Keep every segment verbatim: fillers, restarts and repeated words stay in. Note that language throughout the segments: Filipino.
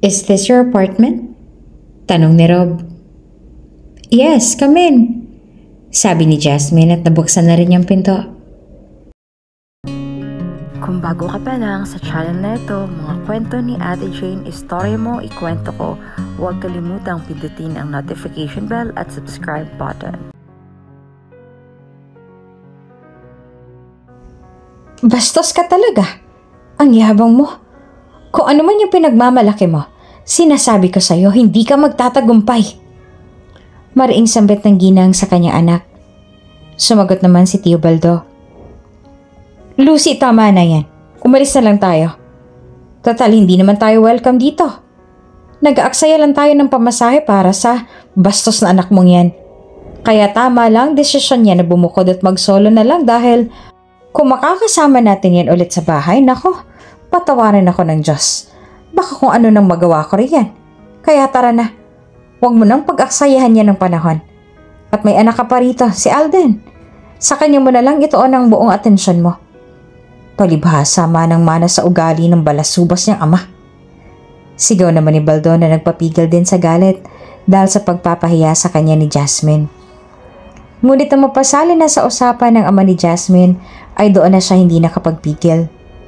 Is this your apartment? Tanong ni Rob. Yes, come in. Sabi ni Jasmine at nabuksan na rin yung pinto. Kung bago ka pa lang sa channel na ito, mga kwento ni Ate Jane, istorya mo, ikwento ko, huwag kalimutang pindutin ang notification bell at subscribe button. Bastos ka talaga. Ang yabang mo. Kung ano man yung pinagmamalaki mo, sinasabi ko sa'yo, hindi ka magtatagumpay. Mariing sambit ng ginang sa kanyang anak. Sumagot naman si Tio Baldo. Lucy, tama na yan. Umalis na lang tayo. Total, hindi naman tayo welcome dito. Nag-aaksaya lang tayo ng pamasahe para sa bastos na anak mong yan. Kaya tama lang desisyon niya na bumukod at mag-solo na lang dahil kung makakasama natin yan ulit sa bahay, nako, patawarin ako ng Diyos. Baka kung ano nang magawa ko rin yan. Kaya tara na, huwag mo nang pag-aksayahan yan ng panahon. At may anak ka pa rito, si Alden. Sa kanya mo na lang itoon ang buong atensyon mo. Palibhasa manang-mana sa ugali ng balasubas niyang ama. Sigaw naman ni Baldo na nagpapigil din sa galit dahil sa pagpapahiya sa kanya ni Jasmine. Ngunit ang mapasali na sa usapan ng ama ni Jasmine ay doon na siya hindi nakapagpigil.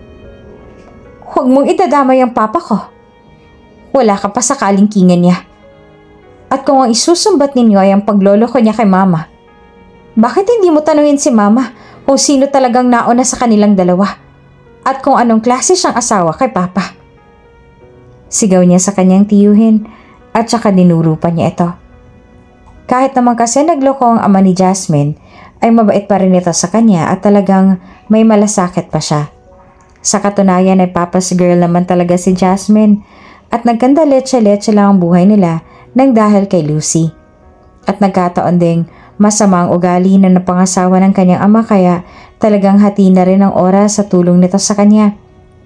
Huwag mong idadamay ang papa ko. Wala ka pa sa kalingkingan niya. At kung ang isusumbat ninyo ay ang paglolo ko niya kay mama, bakit hindi mo tanungin si mama kung sino talagang nauna sa kanilang dalawa at kung anong klase siyang asawa kay papa? Sigaw niya sa kanyang tiyuhin at saka dinurupan niya ito. Kahit naman kasi nagloko ang ama ni Jasmine, ay mabait pa rin ito sa kanya at talagang may malasakit pa siya. Sa katunayan ay papa's girl naman talaga si Jasmine at nagkanda leche-leche lang ang buhay nila nang dahil kay Lucy. At nagkataon ding masama ang ugali na napangasawa ng kanyang ama kaya talagang hati na rin ang oras sa tulong nito sa kanya.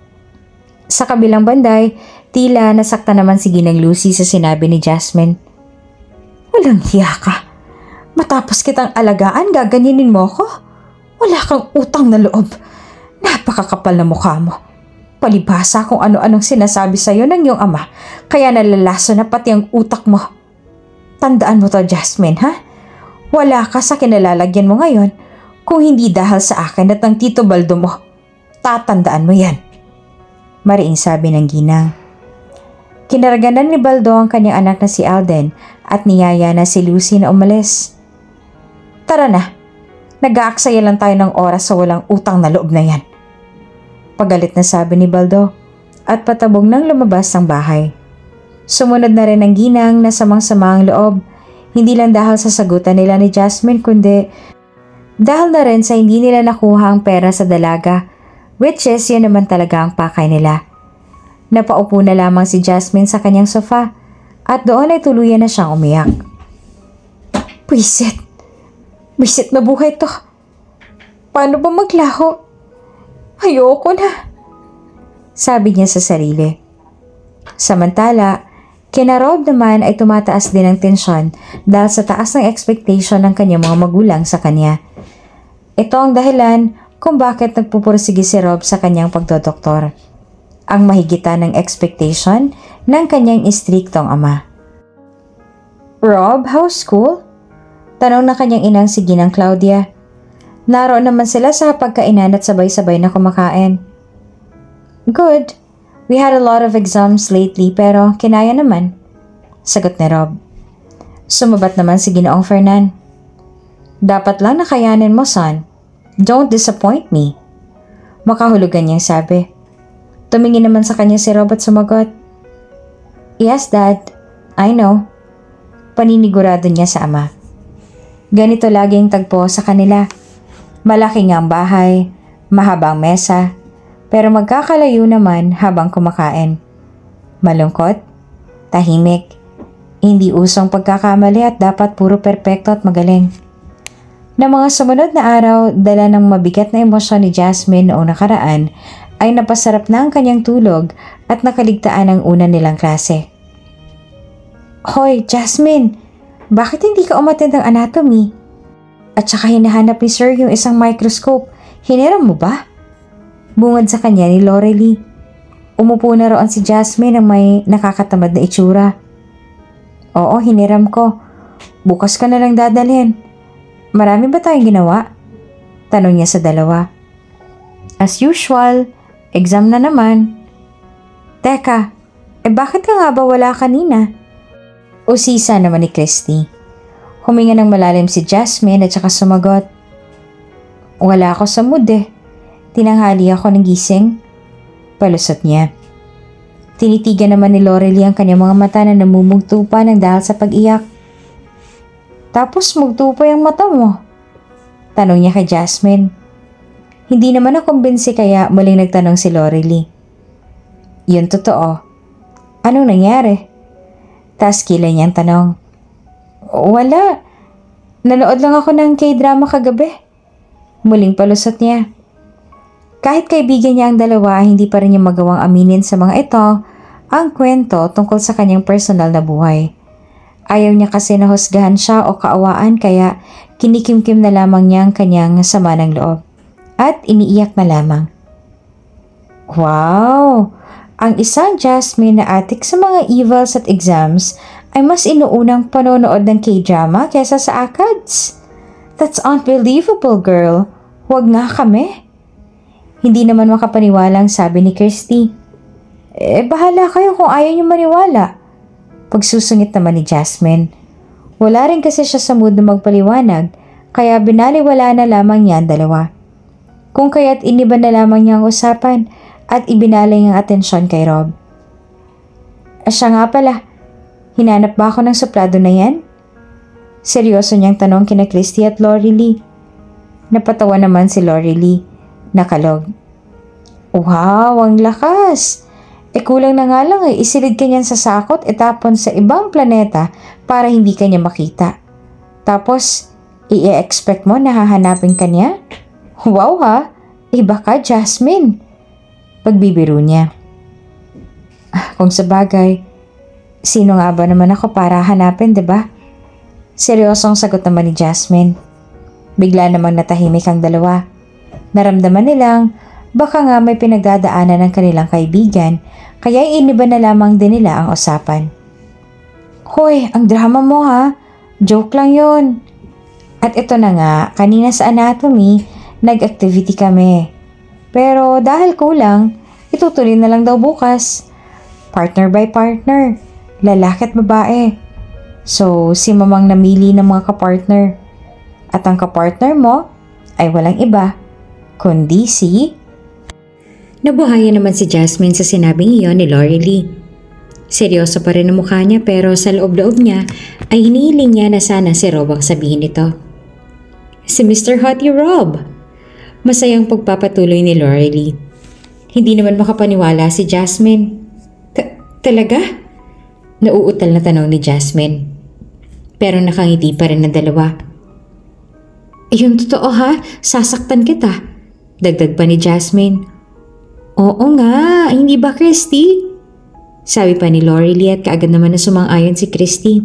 Sa kabilang banday, tila nasakta naman si Ginang Lucy sa sinabi ni Jasmine. Walang hiya ka. Matapos kitang alagaan, gaganyanin mo ko? Wala kang utang na loob. Napakakapal na mukha mo. Palibhasa kung ano-anong sinasabi sa'yo ng iyong ama, kaya nalalaso na pati ang utak mo. Tandaan mo to, Jasmine, ha? Wala ka sa kinalalagyan mo ngayon kung hindi dahil sa akin at ng Tito Baldo mo. Tatandaan mo yan. Mariing sabi ng ginang. Kinaraganan ni Baldo ang kanyang anak na si Alden at niyaya na si Lucy na umalis. Tara na, nag-aaksaya lang tayo ng oras sa walang utang na loob na yan. Pagalit na sabi ni Baldo at patabog nang lumabas ng bahay. Sumunod na rin ang ginang na samang-samang loob, hindi lang dahil sa sagutan nila ni Jasmine kundi dahil na rin sa hindi nila nakuha ang pera sa dalaga, which is yun naman talaga ang pakay nila. Napaupo na lamang si Jasmine sa kanyang sofa at doon ay tuluyan na siyang umiyak. Pwisit! Pwisit na buhay to! Paano ba maglaho? Ayoko na! Sabi niya sa sarili. Samantala, kina Rob naman ay tumataas din ang tensyon dahil sa taas ng expectation ng kanyang mga magulang sa kanya. Ito ang dahilan kung bakit nagpupursige si Rob sa kanyang pagdodoktor. Ang mahigitan ng expectation ng kanyang istriktong ama. Rob, how's school? Tanong na kanyang inang si Ginang Claudia. Naroon naman sila sa pagkainan at sabay-sabay na kumakain. Good. We had a lot of exams lately pero kinaya naman. Sagot ni Rob. Sumabat naman si Ginoong Fernan. Dapat lang nakayanin mo, son. Don't disappoint me. Makahulugan niyang sabi. Tumingin naman sa kanya si Rob at sumagot. Yes, Dad. I know. Paninigurado niya sa ama. Ganito laging tagpo sa kanila. Malaki nga ang bahay, mahabang mesa, pero magkakalayo naman habang kumakain. Malungkot, tahimik, hindi usong pagkakamali at dapat puro perpekto at magaling. Na mga sumunod na araw, dala ng mabigat na emosyon ni Jasmine noong nakaraan, ay napasarap na ang kanyang tulog at nakaligtaan ang una nilang klase. Hoy, Jasmine! Bakit hindi ka umattend ng anatomy? At saka hinahanap ni Sir yung isang microscope. Hiniram mo ba? Bungad sa kanya ni Lorelie. Umupo na roon si Jasmine ng may nakakatamad na itsura. Oo, hiniram ko. Bukas ka na lang dadalhin. Marami ba tayong ginawa? Tanong niya sa dalawa. As usual, exam na naman. Teka, eh bakit ka nga ba wala kanina? Usisa naman ni Christy. Huminga ng malalim si Jasmine at saka sumagot. Wala ako sa mood eh. Tinanghali ako ng gising. Palusot niya. Tinitigan naman ni Lorelie ang kanyang mga mata na namumugto pa ng dahil sa pag-iyak. Tapos mugto pa yung mata mo? Tanong niya kay Jasmine. Hindi naman nakumbinsi kaya muling nagtanong si Lorelie. Yun totoo. Anong nangyari? Tas kilay niyang tanong. Wala. Nanood lang ako ng K-drama kagabi. Muling palusot niya. Kahit kaibigan niya ang dalawa, hindi pa rin niya magawang aminin sa mga ito ang kwento tungkol sa kanyang personal na buhay. Ayaw niya kasi nahusgahan siya o kaawaan kaya kinikimkim na lamang niya ang kanyang sama ng loob at iniiyak na lamang. Wow! Ang isang Jasmine na atik sa mga evals at exams ay mas inuunang panonood ng K-drama kaysa sa A C A D S. That's unbelievable, girl. Huwag nga kami. Hindi naman makapaniwala ang sabi ni Christy. Eh, bahala kayo kung ayaw niyo maniwala. Pagsusungit naman ni Jasmine. Wala rin kasi siya sa mood na magpaliwanag, kaya binaliwala na lamang niya ang dalawa. Kung kaya't iniba na lamang niya ang usapan at ibinalay ang atensyon kay Rob. Asya nga pala, hinanap ba ako ng suplado na yan? Seryoso niyang tanong kina Christy at Lorelie. Napatawa naman si Lorelie. Nakalog. Wow, ang lakas! E kulang na nga lang eh, isilid ka niyan sa sakot itapon sa ibang planeta para hindi ka niya makita. Tapos, i-expect mo na hahanapin ka niya? Wow ha, iba ka Jasmine. Pagbibiro niya. Ah, kung sabagay, sino nga ba naman ako para hanapin, diba? Seryosong sagot naman ni Jasmine. Bigla namang natahimik ang dalawa. Naramdaman nilang baka nga may pinagdadaanan ng kanilang kaibigan kaya iniba na lamang din nila ang usapan. Hoy, ang drama mo ha? Joke lang yon. At ito na nga, kanina sa anatomy, nag-activity kami. Pero dahil kulang, itutuloy na lang daw bukas. Partner by partner, lalaki at babae. So, si mamang namili ng mga kapartner. At ang kapartner mo ay walang iba, kundi si... Nabuhayan naman si Jasmine sa sinabing iyon ni Lorelie. Seryoso pa rin ang mukha niya pero sa loob-loob niya ay hinihiling niya na sana si Rob ang sabihin ito. Si Mister Hottie Rob! Masayang pagpapatuloy ni Lorelie. Hindi naman makapaniwala si Jasmine. Talaga? Nauutal na tanong ni Jasmine. Pero nakangiti pa rin ang dalawa. Yung totoo ha, sasaktan kita. Dagdag pa ni Jasmine. Oo nga, hindi ba Christy? Sabi pa ni Lorelie at kaagad naman na sumang-ayon si Christy.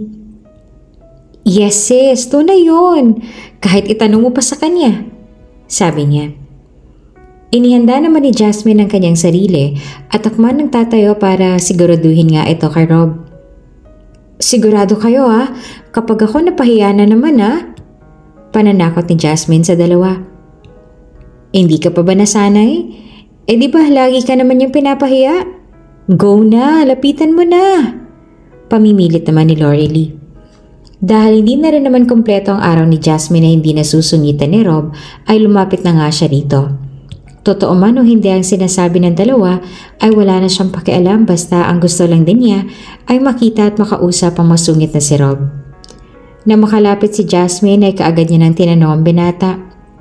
Yes sis, tunay yun. Kahit itanong mo pa sa kanya. Sabi niya. Inihanda naman ni Jasmine ang kanyang sarili at akman ng tatayo para siguraduhin nga ito kay Rob. Sigurado kayo ha, kapag ako napahiya na naman ha? Pananakot ni Jasmine sa dalawa. Hindi ka pa ba nasanay? Eh di ba lagi ka naman yung pinapahiya? Go na, lapitan mo na. Pamimilit naman ni Lorelie. Dahil hindi na rin naman kumpleto ang araw ni Jasmine na hindi nasusungitan ni Rob, ay lumapit na nga siya rito. Totoo man o hindi ang sinasabi ng dalawa, ay wala na siyang pakialam basta ang gusto lang din niya ay makita at makausap ang masungit na si Rob. Na makalapit si Jasmine ay kaagad niya nang tinanong ang binata.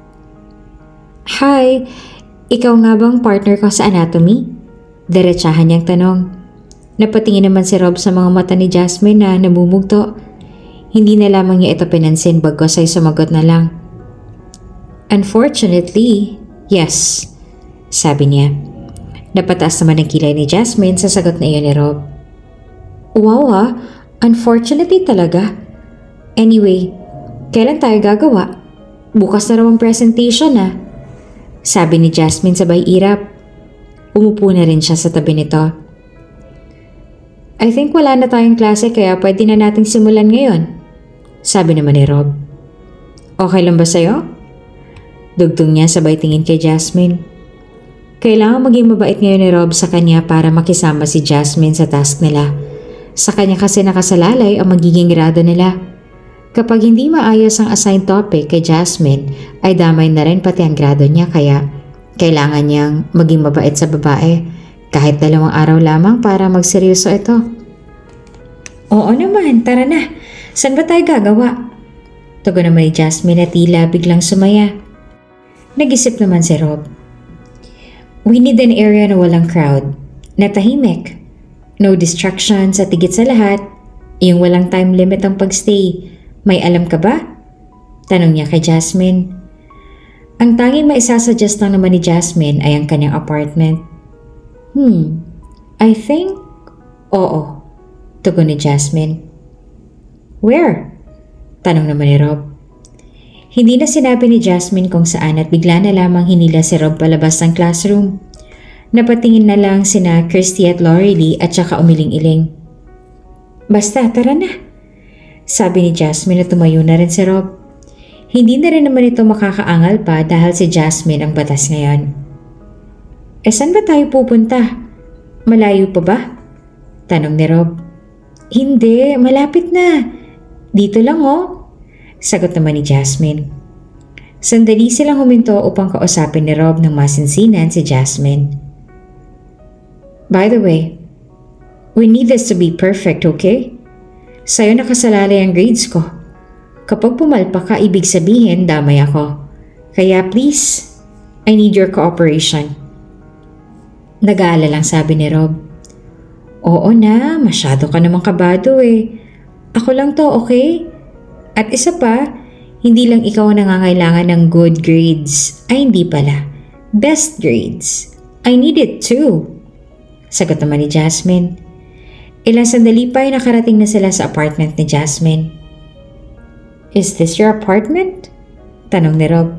Hi, ikaw nga bang partner ko sa anatomy? Diretsahan niyang tanong. Napatingin naman si Rob sa mga mata ni Jasmine na namumugto. Hindi na lamang niya ito pinansin bagos ay sumagot na lang. Unfortunately, yes, sabi niya. Napataas naman ang kilay ni Jasmine sa sagot na iyon ni Rob. Wow ha, unfortunately talaga. Anyway, kailan tayo gagawa? Bukas na raw ang presentation ah. Sabi ni Jasmine sabay irap. Umupo na rin siya sa tabi nito. I think wala na tayong klase kaya pwede na nating simulan ngayon, sabi naman ni Rob. Okay lang ba sa'yo? Dugtong niya sabay tingin kay Jasmine. Kailangan maging mabait ngayon ni Rob sa kanya para makisama si Jasmine sa task nila. Sa kanya kasi nakasalalay ang magiging grado nila. Kapag hindi maayos ang assigned topic kay Jasmine, ay damay na rin pati ang grado niya kaya kailangan niyang maging mabait sa babae kahit dalawang araw lamang para magseryoso ito. Oo naman, tara na. Saan ba tayo gagawa? Tugon naman ni Jasmine at tila biglang sumaya. Nag-isip naman si Rob. We need an area na walang crowd, na tahimik. No distractions at higit sa lahat, yung walang time limit ang pagstay. May alam ka ba? Tanong niya kay Jasmine. Ang tanging maisasuggest lang naman ni Jasmine ay ang kanyang apartment. Hmm, I think, oo, tugon ni Jasmine. Where? Tanong naman ni Rob. Hindi na sinabi ni Jasmine kung saan at bigla na lamang hinila si Rob palabas ng classroom. Napatingin na lang sina Kirsty at Lorelie at saka umiling-iling. Basta, tara na, sabi ni Jasmine at tumayo na rin si Rob. Hindi na rin naman ito makakaangal pa dahil si Jasmine ang batas ngayon. E saan ba tayo pupunta? Malayo pa ba? Tanong ni Rob. Hindi, malapit na. Dito lang oh. Sagot naman ni Jasmine. Sandali silang huminto upang kausapin ni Rob ng masinsinan si Jasmine. By the way, we need this to be perfect, okay? Sa'yo nakasalalay ang grades ko. Kapag pumalpa ka, ibig sabihin damay ako. Kaya please, I need your cooperation. Nag-aalalang sabi ni Rob. Oo na, masyado ka namang kabado eh. Ako lang to, okay? At isa pa, hindi lang ikaw ang nangangailangan ng good grades. Ay hindi pala. Best grades. I need it too. Sagot naman ni Jasmine. Ilang sandali pa ay nakarating na sila sa apartment ni Jasmine. Is this your apartment? Tanong ni Rob.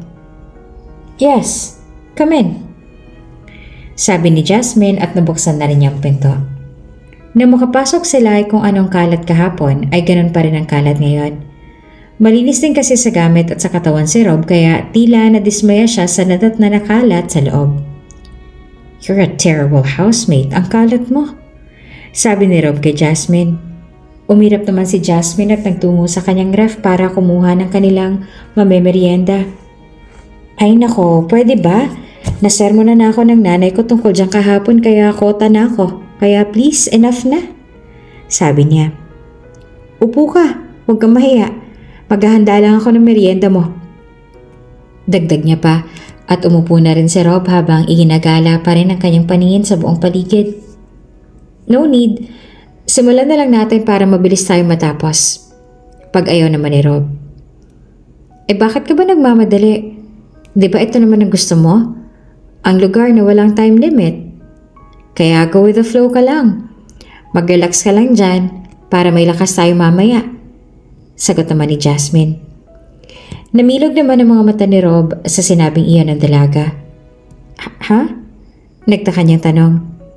Yes, come in. Sabi ni Jasmine at nabuksan na rin niyang pinto. Nang makapasok sila ay kung anong kalat kahapon ay ganun pa rin ang kalat ngayon. Malinis din kasi sa gamit at sa katawan si Rob kaya tila nadismaya siya sa natat na nakalat sa loob. You're a terrible housemate, ang kalat mo, sabi ni Rob kay Jasmine. Umirap naman si Jasmine at nagtungo sa kanyang ref para kumuha ng kanilang mamemerienda. Ay nako, pwede ba? Nasermonan na ako ng nanay ko tungkol dyan kahapon kaya kota na ako. Kaya please, enough na, sabi niya. Upo ka, huwag kang mahiya. Maghahanda lang ako ng merienda mo. Dagdag niya pa at umupo na rin si Rob habang iginagala pa rin ang kanyang paningin sa buong paligid. No need. Simulan na lang natin para mabilis tayo matapos. Pag-ayaw naman ni Rob. Eh bakit ka ba nagmamadali? Di ba ito naman ang gusto mo? Ang lugar na walang time limit. Kaya go with the flow ka lang. Mag-relax ka lang dyan para may lakas tayo mamaya. Sagot naman ni Jasmine. Namilog naman ang mga mata ni Rob sa sinabing iyon ng dalaga. Ha? Nagtaka niyang tanong.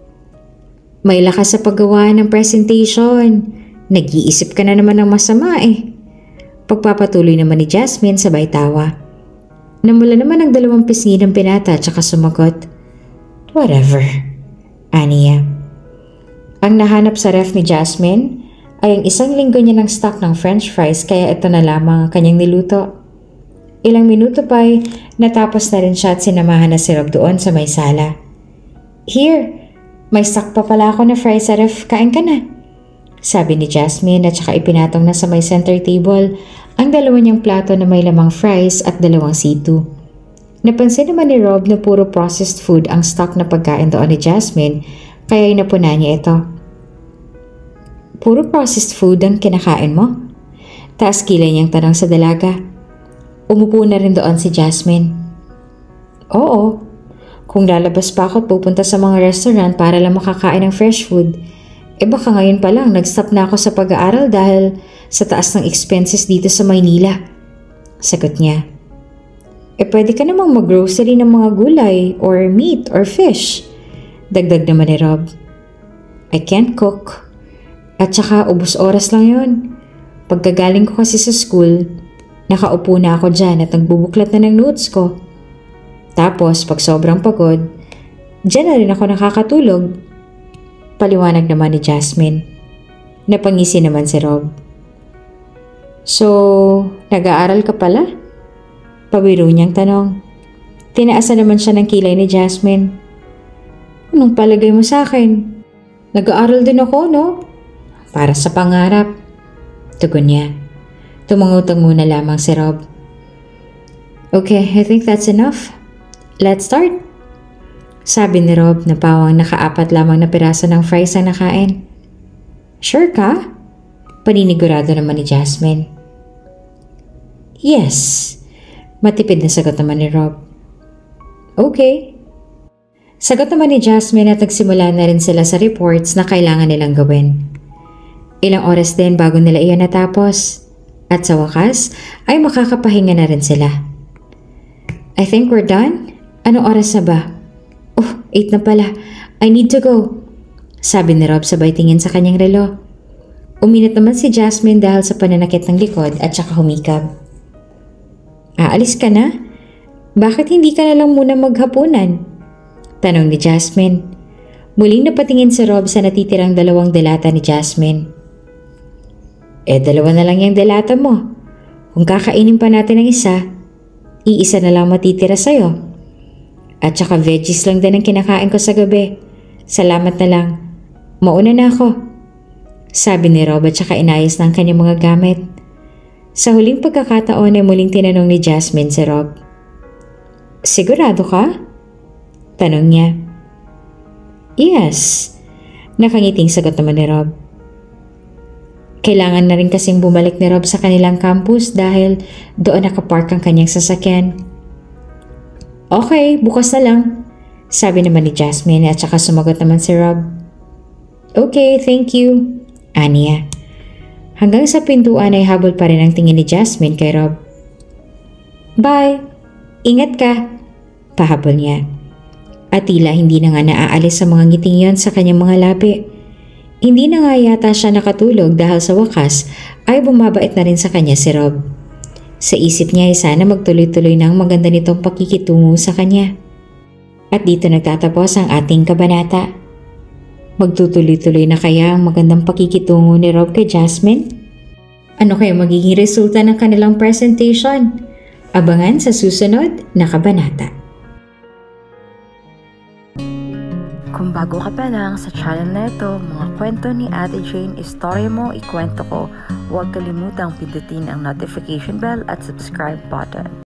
May lakas sa paggawa ng presentation. Nag-iisip ka na naman ng masama eh. Pagpapatuloy naman ni Jasmine sabay tawa. Namula naman ang dalawang pisngi ng pinata at saka sumagot. Whatever. Aniya. Ang nahanap sa ref ni Jasmine ay ang isang linggo niya ng stock ng french fries kaya ito na lamang ang kanyang niluto. Ilang minuto pa ay natapos na rin siya at sinamahan na si Rob doon sa may sala. Here, may stock pa pala ako na fries sa ref, kain ka na. Sabi ni Jasmine at saka ipinatong na sa may center table ang dalawa niyang plato na may lamang fries at dalawang situ. Napansin naman ni Rob na puro processed food ang stock na pagkain doon ni Jasmine kaya inapuna niya ito. Puro processed food ang kinakain mo? Taas kilay niyang tanong sa dalaga. Umupo na rin doon si Jasmine. Oo, kung lalabas pa ako at pupunta sa mga restaurant para lang makakain ng fresh food, eh baka ngayon pa lang nag-stop na ako sa pag-aaral dahil sa taas ng expenses dito sa Maynila. Sagot niya. Eh pwede ka namang mag-grocery ng mga gulay or meat or fish. Dagdag naman ni Rob. I can't cook. At saka ubos oras lang yon. Pagkagaling ko kasi sa school, nakaupo na ako dyan at nagbubuklat na ng notes ko. Tapos pag sobrang pagod, dyan na rin ako nakakatulog. Paliwanag naman ni Jasmine. Napangisi naman si Rob. So, nag-aaral ka pala? Pabiro niyang tanong. Tinaasan naman siya ng kilay ni Jasmine. Anong palagay mo sa akin? Nag-aaral din ako, no? Para sa pangarap. Tugon niya. Tumangutang muna lamang si Rob. Okay, I think that's enough. Let's start. Sabi ni Rob na pawang nakaapat lamang na piraso ng fries ang nakain. Sure ka? Paninigurado naman ni Jasmine. Yes. Matipid na sagot naman ni Rob. Okay. Sagot naman ni Jasmine at nagsimula na rin sila sa reports na kailangan nilang gawin. Ilang oras din bago nila iyan natapos. At sa wakas ay makakapahinga na rin sila. I think we're done. Anong oras na ba? Oh, eight na pala. I need to go. Sabi ni Rob sabay tingin sa kanyang relo. Uminit naman si Jasmine dahil sa pananakit ng likod at saka humikab. Aalis ka na? Bakit hindi ka na lang muna maghapunan? Tanong ni Jasmine. Muling napatingin si Rob sa natitirang dalawang delata ni Jasmine. Eh, dalawa na lang yung delata mo. Kung kakainin pa natin ang isa, iisa na lang matitira sa'yo. At saka veggies lang din ang kinakain ko sa gabi. Salamat na lang. Mauna na ako. Sabi ni Rob at saka inayos ng kanyang mga gamit. Sa huling pagkakataon ay muling tinanong ni Jasmine si Rob. Sigurado ka? Tanong niya. Yes. Nakangiting sagot naman ni Rob. Kailangan na rin kasing bumalik ni Rob sa kanilang campus dahil doon nakapark ang kanyang sasakyan. Okay, bukas na lang. Sabi naman ni Jasmine at saka sumagot naman si Rob. Okay, thank you. Aniya. Hanggang sa pintuan ay habol pa rin ang tingin ni Jasmine kay Rob. Bye! Ingat ka! Pahabol niya. At tila hindi na nga naaalis sa mga ngiting yon sa kanyang mga labi. Hindi na nga yata siya nakatulog dahil sa wakas ay bumabait na rin sa kanya si Rob. Sa isip niya ay sana magtuloy-tuloy na ang maganda nitong pakikitungo sa kanya. At dito nagtatapos ang ating kabanata. Magtutuloy-tuloy na kaya ang magandang pakikitungo ni Rob kay Jasmine? Ano kaya magiging resulta ng kanilang presentation? Abangan sa susunod na kabanata. Kung bago ka pa lang sa channel na ito, mga kwento ni Ate Jane, istorya mo, ikwento ko, huwag kalimutang pindutin ang notification bell at subscribe button.